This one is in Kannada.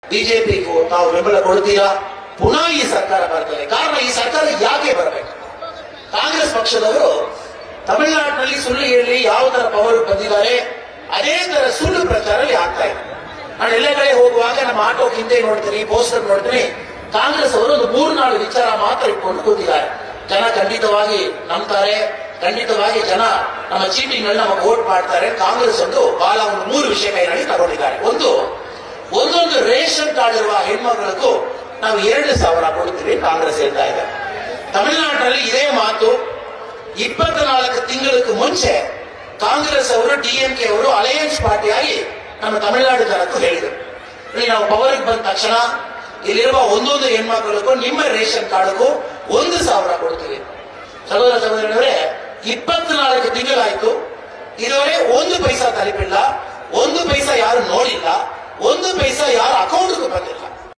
ಬಿಜೆಪಿಗೂ ತಾವು ಬೆಂಬಲ ಕೊಡ್ತೀರಾ? ಪುನಃ ಈ ಸರ್ಕಾರ ಬರ್ತದೆ. ಕಾರಣ ಈ ಸರ್ಕಾರ ಯಾಕೆ ಬರಬೇಕು? ಕಾಂಗ್ರೆಸ್ ಪಕ್ಷದವರು ತಮಿಳುನಾಡಿನಲ್ಲಿ ಸುಳ್ಳು ಹೇಳಿ ಯಾವ ತರ ಪವರ್ ಬಂದಿದ್ದಾರೆ ಅದೇ ತರ ಸುಳ್ಳು ಪ್ರಚಾರ ಆಗ್ತಾ ಇದೆ. ನಾನು ಎಲ್ಲ ಕಡೆ ಹೋಗುವಾಗ ನಮ್ಮ ಆಟೋ ಹಿಂದೆ ನೋಡ್ತೀನಿ, ಪೋಸ್ಟರ್ ನೋಡ್ತೀನಿ, ಕಾಂಗ್ರೆಸ್ ಅವರು ಒಂದು 3-4 ವಿಚಾರ ಮಾತ್ರ ಇಟ್ಕೊಂಡು ಕೂತಿದ್ದಾರೆ. ಜನ ಖಂಡಿತವಾಗಿ ನಂಬ್ತಾರೆ, ಖಂಡಿತವಾಗಿ ಜನ ನಮ್ಮ ಚೀಟಿಂಗ್ ನಲ್ಲಿ ನಮಗೆ ವೋಟ್ ಮಾಡ್ತಾರೆ. ಕಾಂಗ್ರೆಸ್ ಒಂದು ಬಹಳ ಒಂದು 3 ವಿಷಯ ಕೈನಲ್ಲಿ ತಗೊಂಡಿದ್ದಾರೆ. ಒಂದೊಂದು ರೇಷನ್ ಕಾರ್ಡ್ ಇರುವ ಹೆಣ್ಮಕ್ಳಿಗೂ ನಾವು 2,000 ಕೊಡ್ತೀವಿ ಕಾಂಗ್ರೆಸ್ ಹೇಳ್ತಾ ಇದೆ. ತಮಿಳುನಾಡಿನಲ್ಲಿ ಇದೇ ಮಾತು 24 ತಿಂಗಳಿಗೆ ಮುಂಚೆ ಕಾಂಗ್ರೆಸ್ ಅವರು ಡಿಎಂಕೆ ಅವರು ಅಲಯನ್ಸ್ ಪಾರ್ಟಿಯಾಗಿ ನಮ್ಮ ತಮಿಳುನಾಡು ಜನಕ್ಕೂ ಹೇಳಿದರು, ನಾವು ಪವರ್ಗೆ ಬಂದ ತಕ್ಷಣ ಇಲ್ಲಿರುವ ಒಂದೊಂದು ಹೆಣ್ಮಕ್ಳಿಗೂ ನಿಮ್ಮ ರೇಷನ್ ಕಾರ್ಡ್ಗೂ 1,000 ಕೊಡ್ತೀವಿ. ಸಹೋದರ ಸಹೋದರರೇ, 24 ತಿಂಗಳಾಯ್ತು, ಇದುವರೆ 1 ಪೈಸಾ ತಲುಪಿಲ್ಲ, 1 ಪೈಸಾ ಯಾರು ನೋಡಿಲ್ಲ, 1 ಪೈಸಾ ಯಾರು ಅಕೌಂಟ್